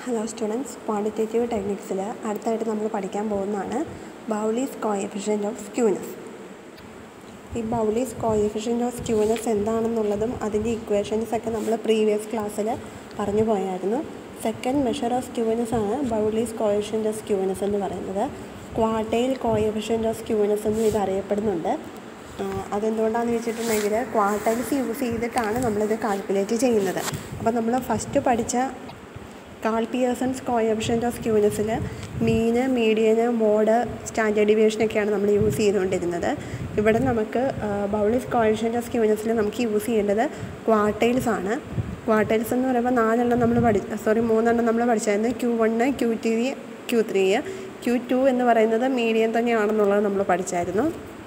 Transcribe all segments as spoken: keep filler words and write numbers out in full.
Hello students, quantitative ടെക്നിക്സിൽ അടുത്തായിട്ട് നമ്മൾ പഠിക്കാൻ പോകുന്നതാണ് ബൗളീസ് കോഎഫിഷ്യൻ്റ് ഓഫ് സ്ക്യൂനെസ്. ഈ ബൗളീസ് കോഎഫിഷ്യൻ്റ് ഓഫ് സ്ക്യൂനെസ് എന്താണെന്നുള്ളതും അതിൻ്റെ ഇക്വേഷൻസ് ഒക്കെ നമ്മൾ പ്രീവിയസ് ക്ലാസ്സിൽ പറഞ്ഞു പോയായിരുന്നു. സെക്കൻഡ് മെഷർ ഓഫ് സ്ക്യൂനെസ് ആണ് ബൗളീസ് കോഎഫിഷ്യൻ്റ് ഓഫ് സ്ക്യൂനെസ് എന്ന് പറയുന്നത്. ക്വാർട്ടൈൽ കോഎഫിഷ്യൻ്റ് ഓഫ് സ്ക്യൂനെസ് എന്നും ഇത് അറിയപ്പെടുന്നുണ്ട്. അതെന്തുകൊണ്ടാണെന്ന് വെച്ചിട്ടുണ്ടെങ്കിൽ ക്വാർട്ടൈൽസ് യൂസ് ചെയ്തിട്ടാണ് നമ്മളിത് കാൽക്കുലേറ്റ് ചെയ്യുന്നത്. അപ്പോൾ നമ്മൾ ഫസ്റ്റ് പഠിച്ച കാൾ പിയേഴ്സൺസ് കോഎഫിഷ്യൻ്റ് ഓഫ് സ്ക്യൂനെസ്സിൽ മീന്, മീഡിയന്, മോഡ്, സ്റ്റാൻഡേർഡ് ഡീവിയേഷനൊക്കെയാണ് നമ്മൾ യൂസ് ചെയ്തുകൊണ്ടിരുന്നത്. ഇവിടെ നമുക്ക് ബൗളീസ് കോഎഫിഷ്യൻ്റ് ഓഫ് സ്ക്യൂനെസ്സിൽ നമുക്ക് യൂസ് ചെയ്യേണ്ടത് ക്വാർട്ടൈൽസ് ആണ്. ക്വാർട്ടൈൽസ് എന്ന് പറയുമ്പോൾ നാലെണ്ണം നമ്മൾ പഠി സോറി മൂന്നെണ്ണം നമ്മൾ പഠിച്ചായിരുന്നു. Q one, Q three, Q three Q two എന്ന് പറയുന്നത് മീഡിയം തന്നെയാണെന്നുള്ളത് നമ്മൾ പഠിച്ചായിരുന്നു.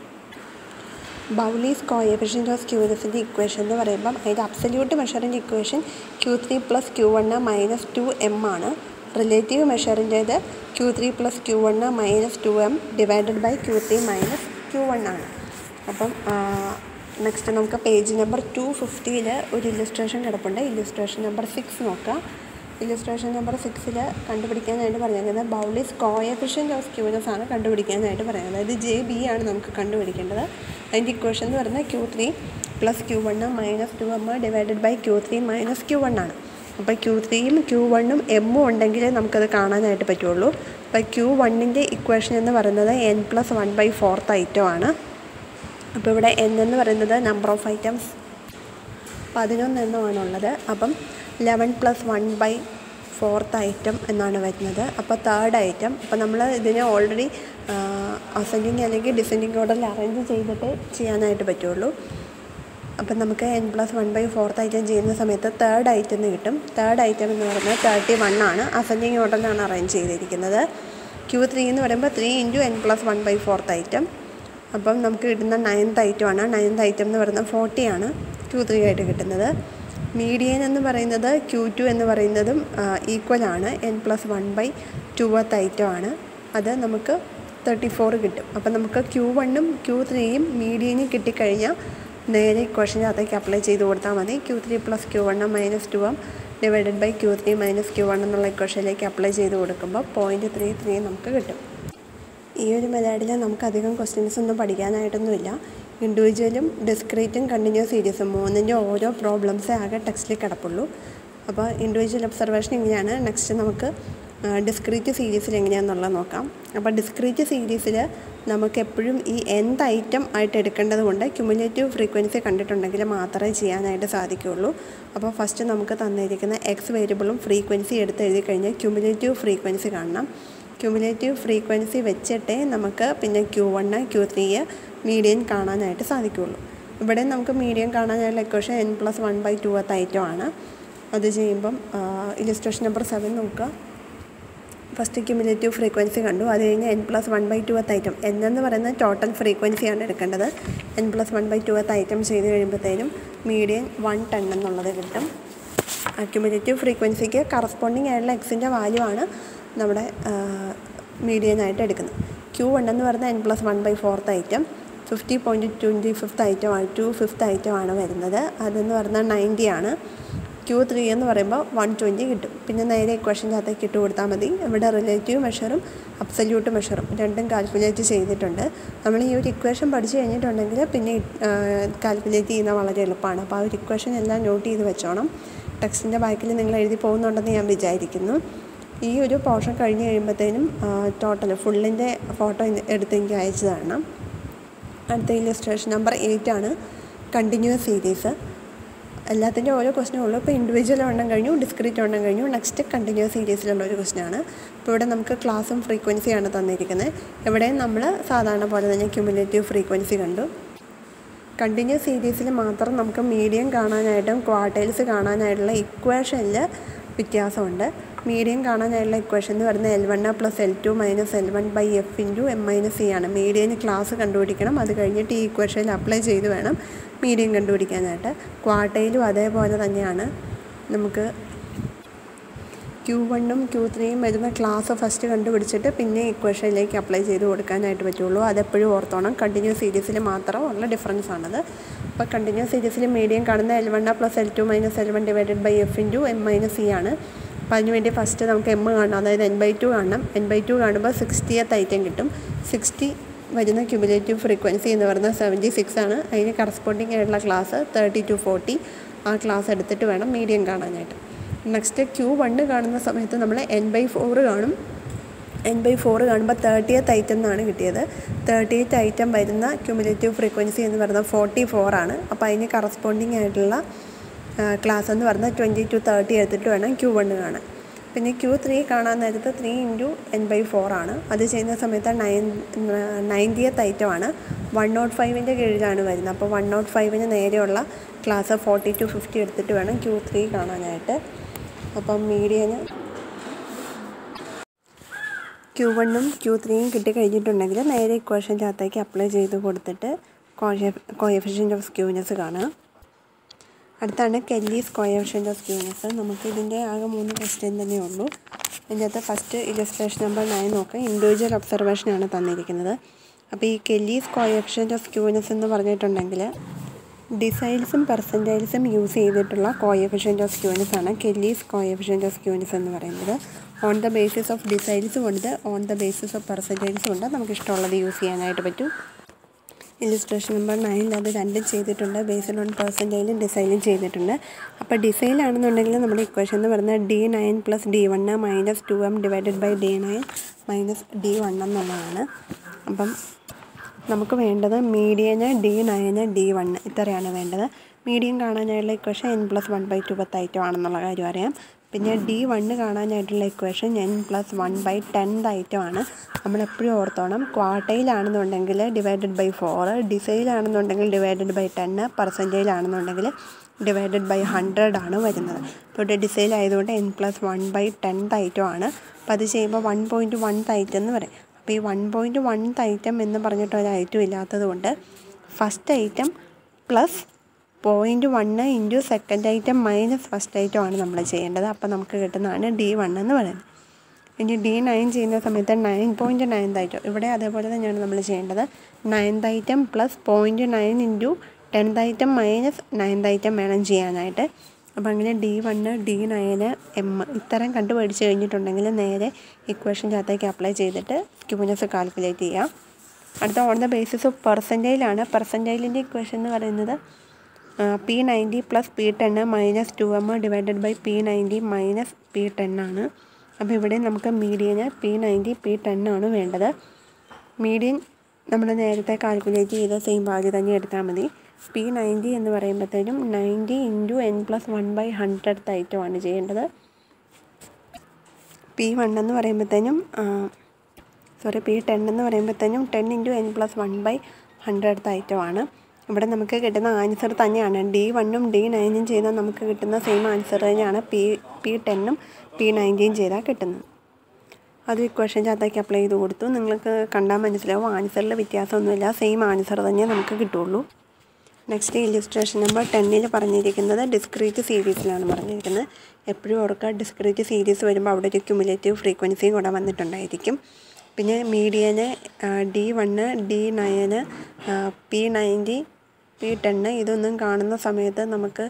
ബൗളീസ് കോഎഫിഷ്യൻ്റ് ഓഫ് സ്ക്യൂനെസിൻ്റെ ഇക്വേഷൻ എന്ന് പറയുമ്പം അതിൻ്റെ അബ്സല്യൂട്ട് മെഷറിൻ്റെ equation Q three plus Q one minus two M ആണ്. റിലേറ്റീവ് മെഷറിൻ്റേത് Q three plus Q one minus two M divided by Q three minus Q one ആണ്. അപ്പം നെക്സ്റ്റ് നമുക്ക് പേജ് നമ്പർ ടു ഫിഫ്റ്റിയിൽ ഒരു ഇല്ലുസ്ട്രേഷൻ കിടപ്പുണ്ട്. Illustration number six നോക്കാം. Illustration number സിക്സിൽ കണ്ടുപിടിക്കാനായിട്ട് പറയുന്നത് ബൗളീസ് കോഎഫിഷ്യൻ്റ് ഓഫ് സ്ക്യൂനെസ് ആണ് കണ്ടുപിടിക്കാനായിട്ട് പറയുന്നത്. അതായത് ജെ ബി ആണ് നമുക്ക് കണ്ടുപിടിക്കേണ്ടത്. അതിൻ്റെ ഇക്വേഷൻ എന്ന് പറയുന്നത് Q three plus Q one minus two M divided by Q three minus Q one ആണ്. അപ്പോൾ ക്യൂ ത്രീയും ക്യൂ വണ്ണും എമ്മും ഉണ്ടെങ്കിലേ നമുക്കത് കാണാനായിട്ട് പറ്റുള്ളൂ. അപ്പോൾ ക്യൂ വണ്ണിൻ്റെ ഇക്വേഷൻ എന്ന് പറയുന്നത് N plus one by fourth item ആണ്. അപ്പോൾ ഇവിടെ എൻ എന്ന് പറയുന്നത് നമ്പർ ഓഫ് ഐറ്റംസ് പതിനൊന്നെണ്ണമാണുള്ളത്. അപ്പം eleven plus one by fourth item എന്നാണ് വരുന്നത്. അപ്പോൾ തേർഡ് ഐറ്റം. അപ്പോൾ നമ്മൾ ഇതിനെ ഓൾറെഡി അസെൻഡിങ് അല്ലെങ്കിൽ ഡിസെൻഡിങ് ഓർഡറിൽ അറേഞ്ച് ചെയ്തിട്ട് ചെയ്യാനായിട്ട് പറ്റുള്ളൂ. അപ്പം നമുക്ക് N plus one by fourth item ചെയ്യുന്ന സമയത്ത് തേർഡ് ഐറ്റം എന്ന് കിട്ടും. തേർഡ് ഐറ്റം എന്ന് പറയുന്നത് തേർട്ടി വൺ ആണ്. അസെൻഡിങ് ഓർഡറിലാണ് അറേഞ്ച് ചെയ്തിരിക്കുന്നത്. ക്യൂ ത്രീ എന്ന് പറയുമ്പോൾ three into N plus one by fourth item. അപ്പം നമുക്ക് കിട്ടുന്ന നയൻത്ത് ഐറ്റമാണ്. നയൻത്ത് ഐറ്റം എന്ന് പറയുന്നത് ഫോർട്ടി ആണ് ക്യൂ ത്രീ ആയിട്ട് കിട്ടുന്നത്. മീഡിയൻ എന്ന് പറയുന്നത് ക്യൂ ടു എന്ന് പറയുന്നതും ഈക്വൽ ആണ്. N plus one by twoth item ആണ്. അത് നമുക്ക് തേർട്ടി ഫോർ കിട്ടും. അപ്പം നമുക്ക് ക്യൂ വണ്ണും ക്യൂ ത്രീയും മീഡിയനും കിട്ടിക്കഴിഞ്ഞാൽ നേരെ ഇക്വേഷന് അതേക്ക് അപ്ലൈ ചെയ്ത് കൊടുത്താൽ മതി. Q three plus Q one minus two M divided by Q three minus Q one എന്നുള്ള ഇക്വേഷനിലേക്ക് അപ്ലൈ ചെയ്ത് കൊടുക്കുമ്പോൾ പോയിൻറ്റ് ത്രീ ത്രീ നമുക്ക് കിട്ടും. ഈ ഒരു മെത്തേഡിൽ നമുക്ക് അധികം ക്വസ്റ്റ്യൻസ് ഒന്നും പഠിക്കാനായിട്ടൊന്നുമില്ല. ഇൻഡിവിജ്വലും ഡിസ്ക്രീറ്റും കണ്ടിന്യൂസ് സീരീസും മൂന്നിൻ്റെ ഓരോ പ്രോബ്ലംസേ ആകെ ടെക്സ്റ്റിൽ കിടപ്പുള്ളൂ. അപ്പോൾ ഇൻഡിവിജ്വൽ ഒബ്സർവേഷൻ ഇങ്ങനെയാണ്. നെക്സ്റ്റ് നമുക്ക് ഡിസ്ക്രീറ്റ് സീരീസിൽ എങ്ങനെയാണെന്നുള്ളത് നോക്കാം. അപ്പോൾ ഡിസ്ക്രീറ്റ് സീരീസിൽ നമുക്ക് എപ്പോഴും ഈ എന്ത് ഐറ്റം ആയിട്ട് എടുക്കേണ്ടത് കൊണ്ട് ക്യുമുലേറ്റീവ് ഫ്രീക്വൻസി കണ്ടിട്ടുണ്ടെങ്കിൽ മാത്രമേ ചെയ്യാനായിട്ട് സാധിക്കുകയുള്ളൂ. അപ്പോൾ ഫസ്റ്റ് നമുക്ക് തന്നിരിക്കുന്ന എക്സ് വേരിയബിളും ഫ്രീക്വൻസി എടുത്ത് എഴുതി കഴിഞ്ഞാൽ ക്യുമുലേറ്റീവ് ഫ്രീക്വൻസി കാണണം. ക്യുമുലേറ്റീവ് ഫ്രീക്വൻസി വെച്ചിട്ടേ നമുക്ക് പിന്നെ Q one Q three median കാണാനായിട്ട് സാധിക്കുകയുള്ളൂ. ഇവിടെ നമുക്ക് മീഡിയൻ കാണാനായിട്ടുള്ള equation N plus one by twoth item ആണ്. അത് ചെയ്യുമ്പം ഇല്ലുസ്ട്രേഷൻ നമ്പർ സെവൻ നോക്കുക. ഫസ്റ്റ് ക്യുമുലേറ്റീവ് ഫ്രീക്വൻസി കണ്ടു. അത് കഴിഞ്ഞ് N plus one by twoth item N എന്ന് പറയുന്നത് ടോട്ടൽ ഫ്രീക്വൻസിയാണ് എടുക്കേണ്ടത്. N plus one by twoth item ചെയ്ത് കഴിയുമ്പോഴത്തേനും മീഡിയൻ വൺ ടെൻ എന്നുള്ളത് കിട്ടും. ക്യുമുലേറ്റീവ് ഫ്രീക്വൻസിക്ക് കറസ്പോണ്ടിങ് ആയിട്ടുള്ള എക്സിൻ്റെ വാല്യൂ ആണ് നമ്മുടെ മീഡിയനായിട്ട് എടുക്കുന്നത്. ക്യൂ വൺ എന്ന് പറയുന്നത് N plus one by fourth item fifty point twenty fifth ഐറ്റമാണ് ടു ഫിഫ്ത്ത് ഐറ്റമാണ് വരുന്നത്. അതെന്ന് പറയുന്നത് നയൻറ്റി ആണ്. ക്യൂ ത്രീ എന്ന് പറയുമ്പോൾ വൺ ട്വൻറ്റി കിട്ടും. പിന്നെ നേരെ ഇക്വേഷൻ്റെ അകത്തേക്ക് ഇട്ട് കൊടുത്താൽ മതി. ഇവിടെ റിലേറ്റീവ് മെഷറും അബ്സല്യൂട്ട് മെഷറും രണ്ടും കാൽക്കുലേറ്റ് ചെയ്തിട്ടുണ്ട്. നമ്മൾ ഈ ഒരു ഇക്വേഷൻ പഠിച്ചു കഴിഞ്ഞിട്ടുണ്ടെങ്കിൽ പിന്നെ കാൽക്കുലേറ്റ് ചെയ്യുന്നത് വളരെ എളുപ്പമാണ്. അപ്പോൾ ആ ഒരു ഇക്വേഷൻ എല്ലാം നോട്ട് ചെയ്ത് വെച്ചോണം. ടെക്സ്റ്റിൻ്റെ ബാക്കിൽ നിങ്ങൾ എഴുതി പോകുന്നുണ്ടെന്ന് ഞാൻ വിചാരിക്കുന്നു. ഈ ഒരു പോർഷൻ കഴിഞ്ഞ് കഴിയുമ്പോഴത്തേനും ടോട്ടൽ ഫുള്ളിൻ്റെ ഫോട്ടോ എടുത്ത് എനിക്ക് അയച്ചു തരണം. അടുത്ത ഇല്ലുസ്ട്രേഷൻ നമ്പർ എയ്റ്റ് ആണ് കണ്ടിന്യൂസ് സീരീസ്. എല്ലാത്തിൻ്റെ ഓരോ ക്വസ്റ്റ്യനും ഉള്ളൂ. ഇപ്പോൾ ഇൻഡിവിജ്വൽ എണ്ണം കഴിഞ്ഞു, ഡിസ്ക്രീറ്റ് എണ്ണം കഴിഞ്ഞു. നെക്സ്റ്റ് കണ്ടിന്യൂസ് സീരീസിലുള്ള ഒരു ക്വസ്റ്റ്യനാണ്. ഇപ്പോൾ ഇവിടെ നമുക്ക് ക്ലാസ്സും ഫ്രീക്വൻസിയാണ് തന്നിരിക്കുന്നത്. ഇവിടെ നമ്മൾ സാധാരണ പോലെ തന്നെ ക്യുമുലേറ്റീവ് ഫ്രീക്വൻസി കണ്ടു. കണ്ടിന്യൂസ് സീരീസിൽ മാത്രം നമുക്ക് മീഡിയം കാണാനായിട്ടും ക്വാർട്ടൈൽസ് കാണാനായിട്ടുള്ള ഇക്വേഷനിൽ വ്യത്യാസമുണ്ട്. മീഡിയം കാണാനായിട്ടുള്ള ഇക്വേഷൻ എന്ന് പറയുന്നത് L one plus L two minus L one by F into M minus C ആണ്. മീഡിയന് ക്ലാസ് കണ്ടുപിടിക്കണം. അത് കഴിഞ്ഞിട്ട് ഈ ഇക്വേഷനിൽ അപ്ലൈ ചെയ്ത് വേണം മീഡിയം കണ്ടുപിടിക്കാനായിട്ട്. ക്വാർട്ടൈലും അതേപോലെ തന്നെയാണ്. നമുക്ക് ക്യൂ വണ്ണും ക്യൂ ത്രീയും വരുന്ന ക്ലാസ് ഫസ്റ്റ് കണ്ടുപിടിച്ചിട്ട് പിന്നെ ഇക്വേഷനിലേക്ക് അപ്ലൈ ചെയ്ത് കൊടുക്കാനായിട്ട് പറ്റുള്ളൂ. അതെപ്പോഴും ഓർത്തോണം. കണ്ടിന്യൂസ് സീരീസിൽ മാത്രമുള്ള ഡിഫറൻസ് ആണത്. അപ്പോൾ കണ്ടിന്യൂസ് സീരീസിൽ മീഡിയം കാണുന്ന L one plus L two minus L one divided by F into M minus C ആണ്. അപ്പോൾ അതിന് വേണ്ടി ഫസ്റ്റ് നമുക്ക് എം കാണണം, അതായത് എൻ ബൈ ടു കാണണം. എൻ ബൈ ടു കാണുമ്പോൾ സിക്സ്റ്റിയത്ത് ഐറ്റം കിട്ടും. സിക്സ്റ്റി വരുന്ന ക്യുമുലേറ്റീവ് ഫ്രീക്വൻസി എന്ന് പറയുന്നത് സെവൻറ്റി സിക്സ് ആണ്. അതിന് കറസ്പോണ്ടിങ് ആയിട്ടുള്ള ക്ലാസ് തേർട്ടി ടു ഫോർട്ടി. ആ ക്ലാസ് എടുത്തിട്ട് വേണം മീഡിയൻ കാണാനായിട്ട്. നെക്സ്റ്റ് ക്യൂ വണ്ണ് കാണുന്ന സമയത്ത് നമ്മൾ എൻ ബൈ ഫോറ് കാണും. എൻ ബൈ ഫോറ് കാണുമ്പോൾ തേർട്ടിയത്ത് ഐറ്റം എന്നാണ് കിട്ടിയത്. തേർട്ടിയത്ത് ഐറ്റം വരുന്ന ക്യുമുലേറ്റീവ് ഫ്രീക്വൻസി എന്ന് പറയുന്നത് ഫോർട്ടി ഫോറാണ്. അപ്പോൾ അതിന് കറസ്പോണ്ടിങ് ആയിട്ടുള്ള ക്ലാസ് എന്ന് പറയുന്നത് ട്വൻറ്റി ടു തേർട്ടി എടുത്തിട്ട് വേണം ക്യൂ വണ്ണ് കാണാൻ. പിന്നെ ക്യൂ ത്രീ കാണാൻ നേരത്ത് ത്രീ ഇൻറ്റു എൻ ബൈ ഫോറാണ്. അത് ചെയ്യുന്ന സമയത്ത് നയൻ നയൻറ്റിയത്ത് ഐറ്റമാണ്. വൺ നോട്ട് ഫൈവിൻ്റെ കീഴിലാണ് വരുന്നത്. അപ്പോൾ വൺ നോട്ട് ഫൈവിന് നേരെയുള്ള ക്ലാസ് ഫോർട്ടി ടു ഫിഫ്റ്റി എടുത്തിട്ട് വേണം ക്യൂ ത്രീ കാണാനായിട്ട്. അപ്പം മീഡിയന് ക്യൂ വണ്ണും ക്യൂ ത്രീയും കിട്ടിക്കഴിഞ്ഞിട്ടുണ്ടെങ്കിൽ നേരെ ഇക്വേഷൻ്റെ അകത്തേക്ക് അപ്ലൈ ചെയ്ത് കൊടുത്തിട്ട് കോഎഫിഷ്യൻ്റ് ഓഫ് സ്ക്യൂനെസ് കാണുക. അടുത്താണ് കെല്ലീസ് കോഎഫിഷ്യൻ്റ് ഓഫ് സ്ക്യൂനെസ്. നമുക്ക് ഇതിൻ്റെ ആകെ മൂന്ന് ക്വസ്റ്റ്യൻ തന്നെ ഉള്ളൂ. ഇതിൻ്റെ അകത്ത് ഫസ്റ്റ് ഇലസ്ട്രേഷൻ നമ്പർ നയൻ നോക്കുക. ഇൻഡിവിജ്വൽ ഒബ്സർവേഷനാണ് തന്നിരിക്കുന്നത്. അപ്പോൾ ഈ കെല്ലീസ് കോഎഫിഷ്യൻ്റ് ഓഫ് സ്ക്യൂനെസ് എന്ന് പറഞ്ഞിട്ടുണ്ടെങ്കിൽ ഡിസൈൽസും പെർസെൻറ്റൈൽസും യൂസ് ചെയ്തിട്ടുള്ള കോഎഫിഷ്യൻ്റ് ഓഫ് സ്ക്യൂനെസ് ആണ് കെല്ലീസ് കോഎഫിഷ്യൻ്റ് ഓഫ് സ്ക്യൂനെസ് എന്ന് പറയുന്നത്. ഓൺ ദ ബേസിസ് ഓഫ് ഡിസൈൽസും ഉണ്ട്, ഓൺ ദ ബേസിസ് ഓഫ് പെർസെൻറ്റൈൽസും ഉണ്ട്. നമുക്ക് ഇഷ്ടമുള്ളത് യൂസ് ചെയ്യാനായിട്ട് പറ്റും. ഇലിസ്ട്രേഷൻ നമ്പർ നയനിൽ അത് രണ്ടും ചെയ്തിട്ടുണ്ട്. ബേസ്ഡ് ഓൺ പെർസെൻറ്റൈലും ഡിസൈലും ചെയ്തിട്ടുണ്ട്. അപ്പോൾ ഡിസൈലാണെന്നുണ്ടെങ്കിൽ നമ്മുടെ ഇക്വേഷൻ എന്ന് പറയുന്നത് D nine plus D one minus two M divided by D nine minus D one എന്നുള്ളതാണ്. അപ്പം നമുക്ക് വേണ്ടത് median D nine D one ഇത്രയാണ് വേണ്ടത്. മീഡിയൻ കാണാനായിട്ടുള്ള equation N plus one by two പത്ത് ഐറ്റം ആണെന്നുള്ള കാര്യം അറിയാം. പിന്നെ ഡി വണ്ണ് കാണാനായിട്ടുള്ള equation N plus one by tenth ഐറ്റമാണ്. നമ്മളെപ്പോഴും ഓർത്തോണം, ക്വാർട്ടയിലാണെന്നുണ്ടെങ്കിൽ ഡിവൈഡഡ് ബൈ ഫോറ്, ഡിസൈലാണെന്നുണ്ടെങ്കിൽ ഡിവൈഡഡ് ബൈ ടെന്ന്, പെർസെൻറ്റേജിലാണെന്നുണ്ടെങ്കിൽ ഡിവൈഡഡ് ബൈ ഹൺഡ്രഡ് ആണ് വരുന്നത്. ഇപ്പോൾ ഇവിടെ ഡിസൈൽ ആയതുകൊണ്ട് N plus one by tenth ഐറ്റമാണ്. അപ്പോൾ അത് ചെയ്യുമ്പോൾ വൺ പോയിൻറ്റ് വൺ ഐറ്റം എന്ന് പറയും. അപ്പോൾ ഈ വൺ പോയിൻറ്റ് വൺ ഐറ്റം എന്ന് പറഞ്ഞിട്ട് ഒരു ഐറ്റം ഇല്ലാത്തത് കൊണ്ട് first item plus point one into second item minus first item ആണ് നമ്മൾ ചെയ്യേണ്ടത്. അപ്പോൾ നമുക്ക് കിട്ടുന്നതാണ് ഡി വൺ എന്ന് പറയുന്നത്. ഇനി ഡി നയൻ ചെയ്യുന്ന സമയത്ത് നയൻ പോയിൻറ്റ് നയൻത് ഐറ്റം ഇവിടെ അതേപോലെ തന്നെയാണ് നമ്മൾ ചെയ്യേണ്ടത്. Ninth item plus point nine into tenth item minus ninth item വേണം ചെയ്യാനായിട്ട്. അപ്പോൾ അങ്ങനെ D one D nine M ഇത്തരം കണ്ടുപിടിച്ച് കഴിഞ്ഞിട്ടുണ്ടെങ്കിൽ നേരെ ഇക്വേഷൻ്റെ അകത്തേക്ക് അപ്ലൈ ചെയ്തിട്ട് സ്ക്യൂനെസ് കാൽക്കുലേറ്റ് ചെയ്യാം. അടുത്ത ഓൺ ദ ബേസിസ് ഓഫ് പെർസെൻറ്റൈലാണ്. പെർസെൻറ്റൈലിൻ്റെ ഇക്വേഷൻ എന്ന് പറയുന്നത് P ninety plus P ten minus two M divided by P ninety minus P ten ആണ്. അപ്പോൾ ഇവിടെ നമുക്ക് median P ninety P ten ആണ് വേണ്ടത്. മീഡിയൻ നമ്മൾ നേരത്തെ കാൽക്കുലേറ്റ് ചെയ്ത സെയിം വാല്യൂ തന്നെ എടുത്താൽ മതി. പി നയൻറ്റി എന്ന് പറയുമ്പോഴത്തേനും ninety into N plus one by hundred ഐറ്റമാണ് ചെയ്യേണ്ടത്. പി വൺ എന്ന് പറയുമ്പോഴത്തേനും സോറി പി ടെൻ എന്ന് പറയുമ്പോഴത്തേനും ten into N plus one by hundred ഐറ്റമാണ്. ഇവിടെ നമുക്ക് കിട്ടുന്ന ആൻസർ തന്നെയാണ് ഡി വണ്ണും ഡി നയനും ചെയ്താൽ നമുക്ക് കിട്ടുന്ന സെയിം ആൻസർ തന്നെയാണ് പി പി ടെന്നും പി നയൻറ്റിയും ചെയ്താൽ കിട്ടുന്നത്. അത് ഇക്വേഷൻ്റെ അകത്തേക്ക് അപ്ലൈ ചെയ്ത് കൊടുത്തു. നിങ്ങൾക്ക് കണ്ടാൽ മനസ്സിലാവും ആൻസറിൽ വ്യത്യാസമൊന്നുമില്ല, സെയിം ആൻസർ തന്നെ നമുക്ക് കിട്ടുള്ളൂ. നെക്സ്റ്റ് ഇല്ലുസ്ട്രേഷൻ നമ്പർ ടെന്നിൽ പറഞ്ഞിരിക്കുന്നത് ഡിസ്ക്രീറ്റ് സീരീസിലാണ് പറഞ്ഞിരിക്കുന്നത്. എപ്പോഴും ഓർക്കുക, ഡിസ്ക്രീറ്റ് സീരീസ് വരുമ്പോൾ അവിടെ ഒരു ക്യുമുലേറ്റീവ് ഫ്രീക്വൻസിയും കൂടെ വന്നിട്ടുണ്ടായിരിക്കും. പിന്നെ median D one D nine P ninety P ten ഇതൊന്നും കാണുന്ന സമയത്ത് നമുക്ക്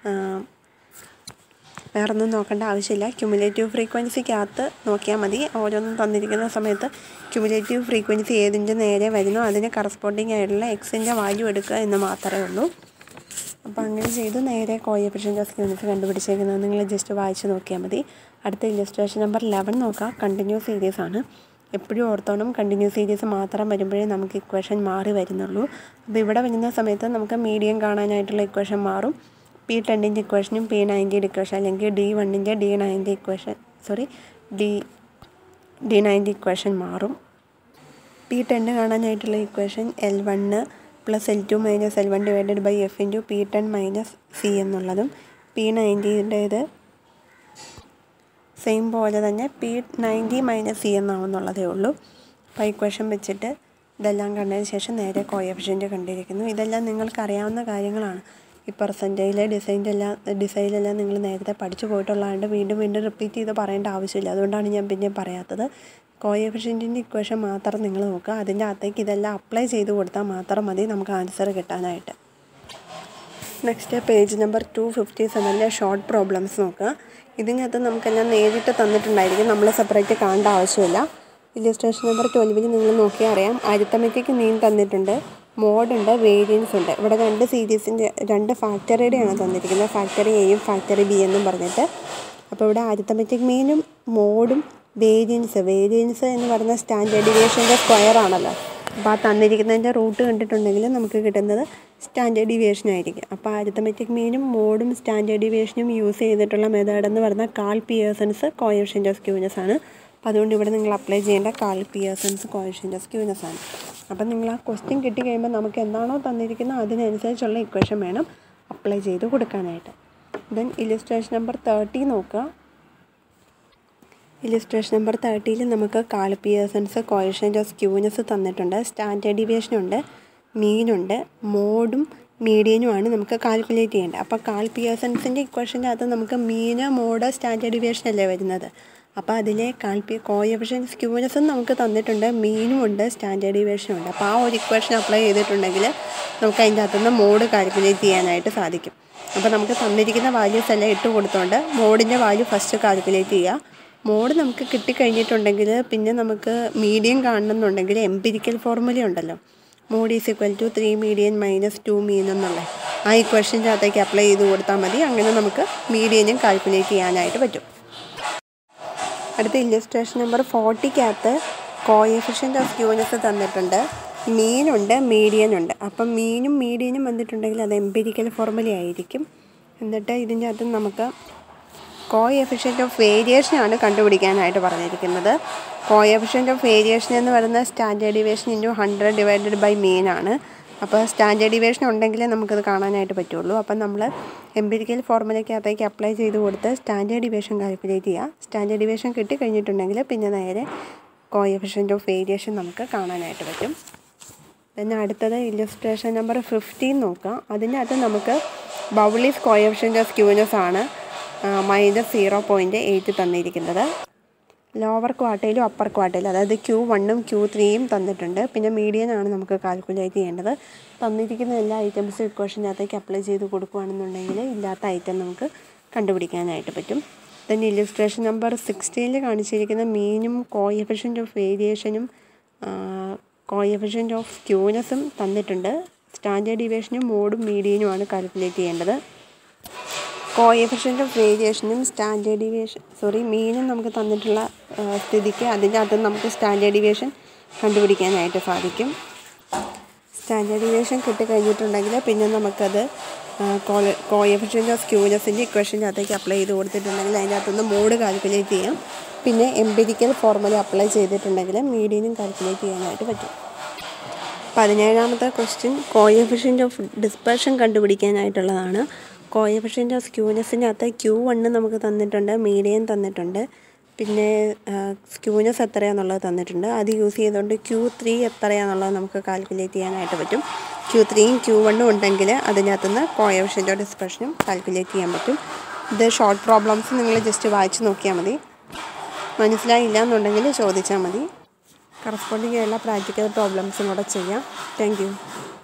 വേറൊന്നും നോക്കേണ്ട ആവശ്യമില്ല. ക്യുമുലേറ്റീവ് ഫ്രീക്വൻസിക്കകത്ത് നോക്കിയാൽ മതി. ഓരോന്നും തന്നിരിക്കുന്ന സമയത്ത് ക്യുമുലേറ്റീവ് ഫ്രീക്വൻസി ഏതിൻ്റെ നേരെ വരുന്നോ അതിന് കറസ്പോണ്ടിങ് ആയിട്ടുള്ള എക്സിൻ്റെ വാല്യൂ എടുക്കുക എന്ന് മാത്രമേ ഉള്ളൂ. അപ്പോൾ അങ്ങനെ ചെയ്ത് നേരെ കോഎഫിഷ്യൻ്റ് ഓഫ് സ്ക്യൂനെസ് കണ്ടുപിടിച്ചേക്കുന്നത് നിങ്ങൾ ജസ്റ്റ് വായിച്ച് നോക്കിയാൽ മതി. അടുത്ത ഇല്ലസ്ട്രേഷൻ നമ്പർ ലെവൻ നോക്കുക. കണ്ടിന്യൂസ് സീരീസ് ആണ്. എപ്പോഴും ഓർത്തോണം, കണ്ടിന്യൂസ് സീരീസ് മാത്രം വരുമ്പോഴേ നമുക്ക് ഇക്വേഷൻ മാറി വരുന്നുള്ളൂ. അപ്പോൾ ഇവിടെ വരുന്ന സമയത്ത് നമുക്ക് മീഡിയം കാണാനായിട്ടുള്ള ഇക്വേഷൻ മാറും. പി ടെന്നിൻ്റെ ഇക്വേഷനും പി നയൻറ്റിയുടെ ഇക്വേഷൻ അല്ലെങ്കിൽ ഡി വണ്ണിൻ്റെ ഡി നയൻ്റെ ഇക്വേഷൻ സോറി ഡി ഡി നയൻ്റെ ഇക്വേഷൻ മാറും. പി ടെന്ന് കാണാനായിട്ടുള്ള equation L one plus L two minus L one divided by F into P ten minus C എന്നുള്ളതും പി നയൻറ്റിയുടേത് സെയിം പോലെ തന്നെ പി നയൻറ്റി മൈനസ് സി എന്നാവുന്നുള്ളതേ ഉള്ളൂ. അപ്പോൾ ഇക്വേഷൻ വെച്ചിട്ട് ഇതെല്ലാം കണ്ടതിന് ശേഷം നേരെ കോഎഫിഷ്യൻ്റ് കണ്ടിരിക്കുന്നു. ഇതെല്ലാം നിങ്ങൾക്ക് അറിയാവുന്ന കാര്യങ്ങളാണ്. ഈ പെർസെൻറ്റേജിലെ ഡിസൈൻ്റെ എല്ലാം ഡിസൈനിലെല്ലാം നിങ്ങൾ നേരത്തെ പഠിച്ചു പോയിട്ടുള്ളതുകൊണ്ട് വീണ്ടും വീണ്ടും റിപ്പീറ്റ് ചെയ്ത് പറയേണ്ട ആവശ്യമില്ല. അതുകൊണ്ടാണ് ഞാൻ പിന്നെ പറയാത്തത്. കോഎഫിഷ്യൻറ്റിൻ്റെ ഇക്വേഷൻ മാത്രം നിങ്ങൾ നോക്കുക. അതിൻ്റെ അകത്തേക്ക് ഇതെല്ലാം അപ്ലൈ ചെയ്ത് കൊടുത്താൽ മാത്രം മതി നമുക്ക് ആൻസർ കിട്ടാനായിട്ട്. Next page number two fifty സെവനിലെ ഷോർട്ട് പ്രോബ്ലംസ് നോക്കുക. ഇതിനകത്ത് നമുക്കെല്ലാം നേരിട്ട് തന്നിട്ടുണ്ടായിരിക്കും, നമ്മൾ സെപ്പറേറ്റ് കാണേണ്ട ആവശ്യമില്ല. ഇല്ലസ്ട്രേഷൻ നമ്പർ ട്വൽവിൽ നിങ്ങൾ നോക്കിയാൽ അറിയാം, അരിത്തമെറ്റിക് മീൻ തന്നിട്ടുണ്ട്, മോഡുണ്ട്, വേരിയൻസ് ഉണ്ട്. ഇവിടെ രണ്ട് സീരീസിൻ്റെ രണ്ട് ഫാക്ടറിയുടെയാണ് തന്നിരിക്കുന്നത്, ഫാക്ടറി എയും ഫാക്ടറി ബി എന്നും പറഞ്ഞിട്ട്. അപ്പോൾ ഇവിടെ അരിത്തമെറ്റിക് മീനും മോഡും വേരിയൻസ് വേരിയൻസ് എന്ന് പറയുന്ന സ്റ്റാൻഡേർഡ് ഡീവിയേഷൻ്റെ സ്ക്വയർ ആണല്ലോ. അപ്പോൾ ആ തന്നിരിക്കുന്നതിൻ്റെ റൂട്ട് കണ്ടിട്ടുണ്ടെങ്കിൽ നമുക്ക് കിട്ടുന്നത് സ്റ്റാൻഡേർഡ് ഡീവിയേഷൻ ആയിരിക്കും. അപ്പോൾ അരിത്തമെറ്റിക് മീനും മോഡും സ്റ്റാൻഡേർഡ് ഡീവിയേഷനും യൂസ് ചെയ്തിട്ടുള്ള മെത്തേഡ് എന്ന് പറയുന്ന Karl Pearson's coefficient of skewness ആണ്. അപ്പോൾ അതുകൊണ്ട് ഇവിടെ നിങ്ങൾ അപ്ലൈ ചെയ്യേണ്ട Karl Pearson's coefficient of skewness ആണ്. അപ്പം നിങ്ങൾ ആ ക്വസ്റ്റ്യൻ കിട്ടിക്കഴിയുമ്പോൾ നമുക്ക് എന്താണോ തന്നിരിക്കുന്നത് അതിനനുസരിച്ചുള്ള ഇക്വേഷൻ വേണം അപ്ലൈ ചെയ്ത് കൊടുക്കാനായിട്ട്. ദെൻ ഇല്ലസ്ട്രേഷൻ നമ്പർ തേർട്ടി നോക്കുക. ഇല്ലസ്ട്രേഷൻ നമ്പർ തേർട്ടിയിൽ നമുക്ക് Karl Pearson's coefficient of skewness തന്നിട്ടുണ്ട്, സ്റ്റാൻഡേർഡ് ഡീവിയേഷനുണ്ട്, മീനുണ്ട്, മോഡും മീഡിയനുമാണ് നമുക്ക് കാൽക്കുലേറ്റ് ചെയ്യേണ്ടത്. അപ്പോൾ കാൾ പിയേഴ്സൺസിൻ്റെ ഇക്വേഷൻ്റെ അകത്ത് നമുക്ക് മീന്, മോഡ്, സ്റ്റാൻഡേർഡ് ഡീവിയേഷൻ അല്ലേ വരുന്നത്. അപ്പോൾ അതിലെ കാൽ പി കോഎഫിഷ്യൻ്റ് സ്ക്യൂനെസും നമുക്ക് തന്നിട്ടുണ്ട്, മീനും ഉണ്ട്, സ്റ്റാൻഡേർഡ് ഡീവിയേഷനും ഉണ്ട്. അപ്പോൾ ആ ഒരു ഇക്വേഷൻ അപ്ലൈ ചെയ്തിട്ടുണ്ടെങ്കിൽ നമുക്ക് അതിൻ്റെ അകത്തുനിന്ന് മോഡ് കാൽക്കുലേറ്റ് ചെയ്യാനായിട്ട് സാധിക്കും. അപ്പോൾ നമുക്ക് തന്നിരിക്കുന്ന വാല്യൂസ് എല്ലാം ഇട്ട് കൊടുത്തുകൊണ്ട് മോഡിൻ്റെ വാല്യൂ ഫസ്റ്റ് കാൽക്കുലേറ്റ് ചെയ്യുക. മോഡ് നമുക്ക് കിട്ടിക്കഴിഞ്ഞിട്ടുണ്ടെങ്കിൽ പിന്നെ നമുക്ക് മീഡിയൻ കാണണമെന്നുണ്ടെങ്കിൽ എംപിരിക്കൽ ഫോർമുല ഉണ്ടല്ലോ, mode is equal to three median minus two mean എന്നുള്ള ആ ഇക്വേഷൻ്റെ അകത്തേക്ക് അപ്ലൈ ചെയ്ത് കൊടുത്താൽ മതി. അങ്ങനെ നമുക്ക് മീഡിയനും കാൽക്കുലേറ്റ് ചെയ്യാനായിട്ട് പറ്റും. അടുത്ത ഇല്ലസ്ട്രേഷൻ നമ്പർ ഫോർട്ടിക്കകത്ത് കോഎഫിഷ്യൻ്റ് ഓഫ് സ്ക്യൂനെസ് തന്നിട്ടുണ്ട്, മീനുണ്ട്, മീഡിയനുണ്ട്. അപ്പം മീനും മീഡിയനും വന്നിട്ടുണ്ടെങ്കിൽ അത് എംപിരിക്കൽ ഫോർമുല ആയിരിക്കും. എന്നിട്ട് ഇതിൻ്റെ അകത്ത് നമുക്ക് കോഎഫിഷ്യൻ്റ് ഓഫ് വേരിയേഷനാണ് കണ്ടുപിടിക്കാനായിട്ട് പറഞ്ഞിരിക്കുന്നത്. കോഎഫിഷ്യൻ്റ് ഓഫ് വേരിയേഷൻ എന്ന് പറയുന്നത് standard deviation into hundred divided by mean ആണ്. അപ്പോൾ സ്റ്റാൻഡേർഡ് ഡീവിയേഷൻ ഉണ്ടെങ്കിലേ നമുക്കത് കാണാനായിട്ട് പറ്റുള്ളൂ. അപ്പം നമ്മൾ എംപിരിക്കൽ ഫോർമുലയ്ക്കകത്തേക്ക് അപ്ലൈ ചെയ്ത് കൊടുത്ത് സ്റ്റാൻഡേർഡ് ഡീവിയേഷൻ കാൽക്കുലേറ്റ് ചെയ്യുക. സ്റ്റാൻഡേർഡ് ഡീവിയേഷൻ കിട്ടിക്കഴിഞ്ഞിട്ടുണ്ടെങ്കിൽ പിന്നെ നേരെ കോഎഫിഷ്യൻ്റ് ഓഫ് വേരിയേഷൻ നമുക്ക് കാണാനായിട്ട് പറ്റും. പിന്നെ അടുത്തത് ഇല്ലസ്ട്രേഷൻ നമ്പർ ഫിഫ്റ്റീൻ നോക്കാം. അതിനകത്ത് നമുക്ക് ബൗളീസ് കോഎഫിഷ്യൻ്റ് ഓഫ് സ്ക്യൂനെസ് ആണ് മൈനസ് സീറോ പോയിൻറ്റ് എയ്റ്റ് തന്നിരിക്കുന്നത്. ലോവർ ക്വാർട്ടയിലും അപ്പർ ക്വാർട്ടയിലും, അതായത് ക്യൂ വണ്ണും ക്യൂ ത്രീയും തന്നിട്ടുണ്ട്. പിന്നെ മീഡിയനാണ് നമുക്ക് കാൽക്കുലേറ്റ് ചെയ്യേണ്ടത്. തന്നിരിക്കുന്ന എല്ലാ ഐറ്റംസും ഇക്വേഷനകത്തേക്ക് അപ്ലൈ ചെയ്ത് കൊടുക്കുകയാണെന്നുണ്ടെങ്കിൽ ഇല്ലാത്ത ഐറ്റം നമുക്ക് കണ്ടുപിടിക്കാനായിട്ട് പറ്റും. ദെൻ ഇല്ലസ്ട്രേഷൻ നമ്പർ സിക്സ്റ്റീനിൽ കാണിച്ചിരിക്കുന്ന മീനും കോഎഫിഷ്യൻ്റ് ഓഫ് വേരിയേഷനും കോഎഫിഷ്യൻ്റ് ഓഫ് സ്ക്യൂനെസും തന്നിട്ടുണ്ട്. സ്റ്റാൻഡേർഡ് ഡീവിയേഷനും മോഡും മീഡിയനുമാണ് കാൽക്കുലേറ്റ് ചെയ്യേണ്ടത്. കോഎഫിഷ്യൻ്റ് ഓഫ് വേരിയേഷനും സ്റ്റാൻഡേർഡ് ഡീവിയേഷൻ സോറി മീനും നമുക്ക് തന്നിട്ടുള്ള സ്ഥിതിക്ക് അതിൻ്റെ അകത്ത് നമുക്ക് സ്റ്റാൻഡേർഡ് ഡീവിയേഷൻ കണ്ടുപിടിക്കാനായിട്ട് സാധിക്കും. സ്റ്റാൻഡേർഡ് ഡീവിയേഷൻ കിട്ടിക്കഴിഞ്ഞിട്ടുണ്ടെങ്കിൽ പിന്നെ നമുക്കത് കോഎഫിഷ്യൻ്റ് ഓഫ് സ്ക്യൂനെസിൻ്റെ ഇക്വേഷൻ്റെ അകത്തേക്ക് അപ്ലൈ ചെയ്ത് കൊടുത്തിട്ടുണ്ടെങ്കിൽ അതിൻ്റെ അകത്തുനിന്ന് മോഡ് കാൽക്കുലേറ്റ് ചെയ്യാം. പിന്നെ എംപിരിക്കൽ ഫോർമുല അപ്ലൈ ചെയ്തിട്ടുണ്ടെങ്കിൽ മീഡിയനും കാൽക്കുലേറ്റ് ചെയ്യാനായിട്ട് പറ്റും. പതിനേഴാമത്തെ ക്വസ്റ്റ്യൻ കോഎഫിഷ്യൻ്റ് ഓഫ് ഡിസ്പെർഷൻ കണ്ടുപിടിക്കാനായിട്ടുള്ളതാണ്. കോഎഫിഷ്യൻ്റ് ഓഫ് സ്ക്യൂനെസിൻ്റെ അകത്ത് ക്യൂ വണ്ണ് നമുക്ക് തന്നിട്ടുണ്ട്, മീഡിയൻ തന്നിട്ടുണ്ട്, പിന്നെ സ്ക്യൂനെസ് എത്രയാണെന്നുള്ളത് തന്നിട്ടുണ്ട്. അത് യൂസ് ചെയ്തുകൊണ്ട് ക്യൂ ത്രീ എത്രയാണെന്നുള്ളത് നമുക്ക് കാൽക്കുലേറ്റ് ചെയ്യാനായിട്ട് പറ്റും. ക്യൂ ത്രീയും ക്യൂ വണ്ണും ഉണ്ടെങ്കിൽ അതിനകത്തുനിന്ന് കോഎഫിഷ്യൻ്റ് ഓഫ് ഡിസ്പെർഷനും കാൽക്കുലേറ്റ് ചെയ്യാൻ പറ്റും. ഇത് ഷോർട്ട് പ്രോബ്ലംസ് നിങ്ങൾ ജസ്റ്റ് വായിച്ച് നോക്കിയാൽ മതി. മനസ്സിലായില്ല എന്നുണ്ടെങ്കിൽ ചോദിച്ചാൽ മതി. കറസ്പോണ്ടിങ് ആയുള്ള പ്രാക്ടിക്കൽ പ്രോബ്ലംസും കൂടെ ചെയ്യാം. Thank U.